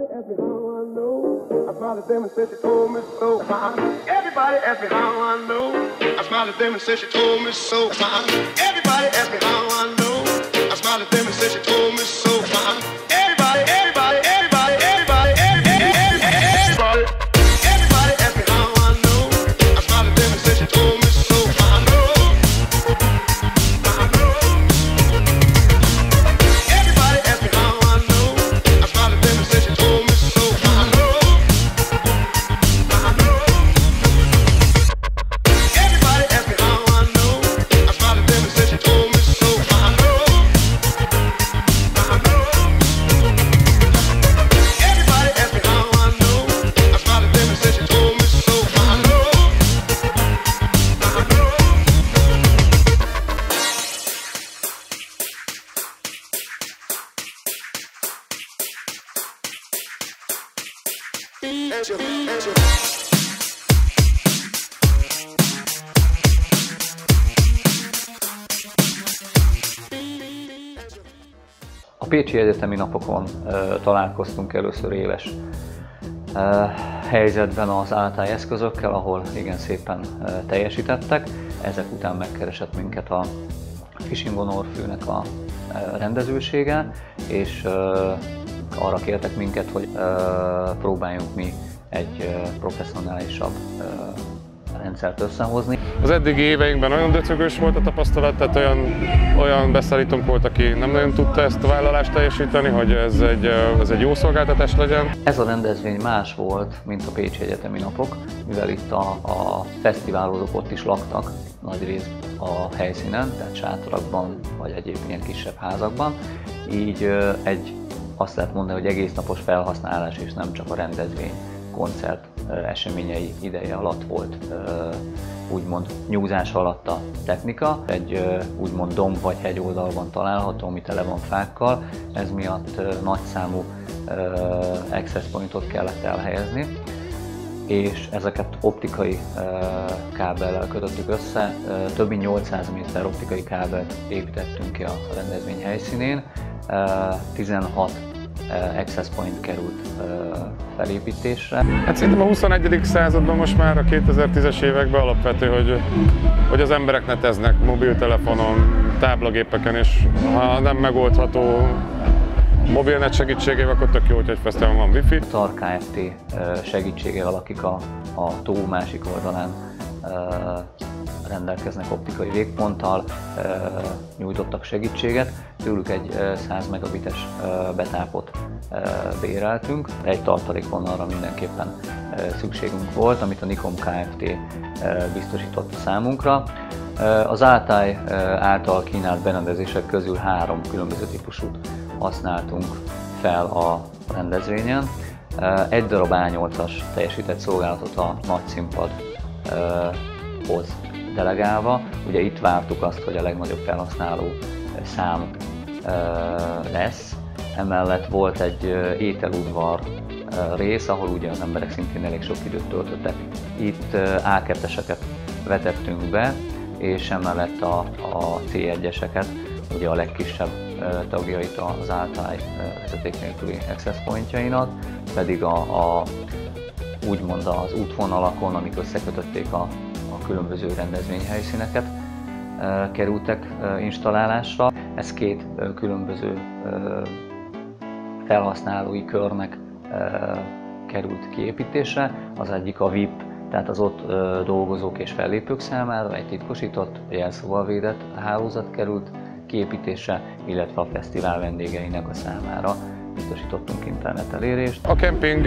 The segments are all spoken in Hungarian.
Everybody asked me how I know. I smiled at them and said she told me so. Everybody asked me how I know. I smiled at them and said she told me so. Everybody asked me how I know. I smiled at them and said she told me so. Everybody, everybody, everybody, everybody, everybody, everybody asked me how I know. I smiled at them and said she told me so. I know. Everybody asked me how I know. I smiled at them and said she told me so. I know. Everybody asked me how I know. I smiled at them and said she told me so. I know. Everybody asked me how I know. I smiled at them and said she told me so. I know. A pécsi egyetemi napokon találkoztunk először éles helyzetben az ATI eszközökkel, ahol igen szépen teljesítettek. Ezek után megkeresett minket a Fishing Honor főnek a rendezősége, és arra kértek minket, hogy próbáljunk mi egy professzionálisabb rendszert összehozni. Az eddigi éveinkben nagyon döcögös volt a tapasztalat, tehát olyan beszállítónk volt, aki nem nagyon tudta ezt a vállalást teljesíteni, hogy ez egy jó szolgáltatás legyen. Ez a rendezvény más volt, mint a pécsi egyetemi napok, mivel itt a fesztiválozók ott is laktak nagyrészt a helyszínen, tehát sátorakban vagy egyéb ilyen kisebb házakban. Így azt lehet mondani, hogy egész napos felhasználás és nem csak a rendezvény, koncert eseményei ideje alatt volt úgymond nyúzás alatt a technika. Egy úgymond domb vagy hegyoldalban található, ami tele van fákkal, ez miatt nagyszámú access pointot kellett elhelyezni, és ezeket optikai kábellel kötöttük össze. Több mint 800 méter optikai kábelt építettünk ki a rendezvény helyszínén, 16 access point került felépítésre. Hát szerintem a 21. században most már a 2010-es években alapvető, hogy az emberek neteznek mobiltelefonon, táblagépeken, és ha nem megoldható mobilnet segítségével, akkor tök jó, hogy egy fesztiválon van wifi. TAR Kft. Segítségével, akik a tó másik oldalán rendelkeznek optikai végponttal, nyújtottak segítséget. Tőlük egy 100 megabites betápot béreltünk. Egy tartalékvonalra mindenképpen szükségünk volt, amit a Nikon Kft. Biztosított számunkra. Az ATI által kínált berendezések közül 3 különböző típusút használtunk fel a rendezvényen. Egy darab A8-as teljesített szolgálatot a nagy színpadhoz delegálva. Ugye itt vártuk azt, hogy a legnagyobb felhasználó szám lesz. Emellett volt egy ételudvar rész, ahol ugye az emberek szintén elég sok időt töltöttek. Itt A2-eseket vetettünk be, és emellett a C1-eseket, ugye a legkisebb tagjait az ATI vezeték nélküli access pointjainak, pedig úgymond az útvonalakon, amik összekötötték a különböző rendezvényhelyszíneket, kerültek installálásra. Ez 2 különböző felhasználói körnek került kiépítésre. Az egyik a VIP, tehát az ott dolgozók és fellépők számára egy titkosított, jelszóval védett hálózat került kiépítésre, illetve a fesztivál vendégeinek a számára biztosítottunk internet elérést. A kemping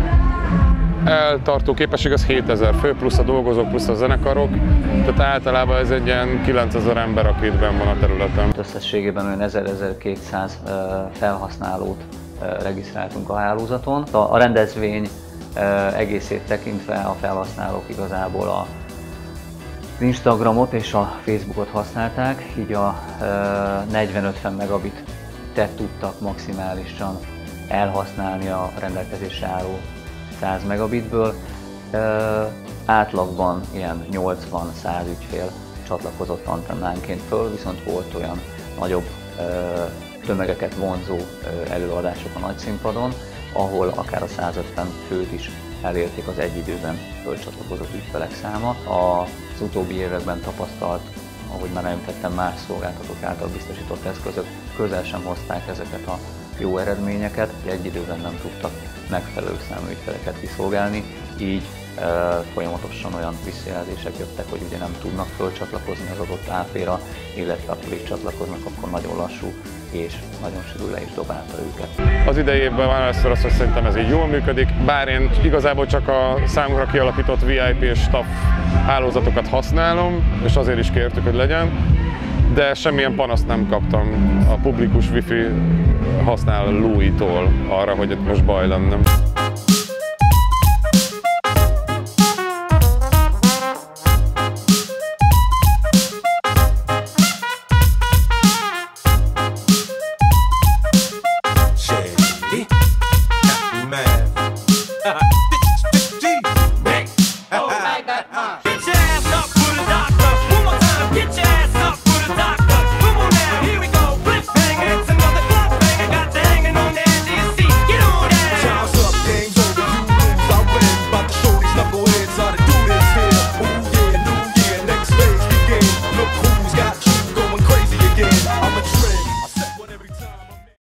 eltartó képesség az 7000 fő, plusz a dolgozók, plusz a zenekarok, tehát általában ez egy ilyen 9000 ember, aki itt benn van a területen. Összességében olyan 1000-1200 felhasználót regisztráltunk a hálózaton. A rendezvény egészét tekintve a felhasználók igazából az Instagramot és a Facebookot használták, így a 40-50 megabitet tudtak maximálisan elhasználni a rendelkezésre álló 100 megabitből. Átlagban ilyen 80-100 ügyfél csatlakozott antennánként föl, viszont volt olyan nagyobb tömegeket vonzó előadások a nagyszínpadon, ahol akár a 150 főt is elérték az egy időben fölcsatlakozott ügyfelek száma. Az utóbbi években tapasztalt, ahogy már említettem, más szolgáltatók által biztosított eszközök közel sem hozták ezeket a jó eredményeket, egy időben nem tudtak megfelelő számú ügyfeleket kiszolgálni, így folyamatosan olyan visszajelzések jöttek, hogy ugye nem tudnak fölcsatlakozni az adott AP-ra, illetve akkor is csatlakoznak, akkor nagyon lassú és nagyon sűrű le is dobálta őket. Az idei évben már először azt, hogy szerintem ez így jól működik, bár én igazából csak a számukra kialakított VIP és staff hálózatokat használom, és azért is kértük, hogy legyen, de semmilyen panaszt nem kaptam a publikus wifi használóitól arra, hogy itt most baj lenne.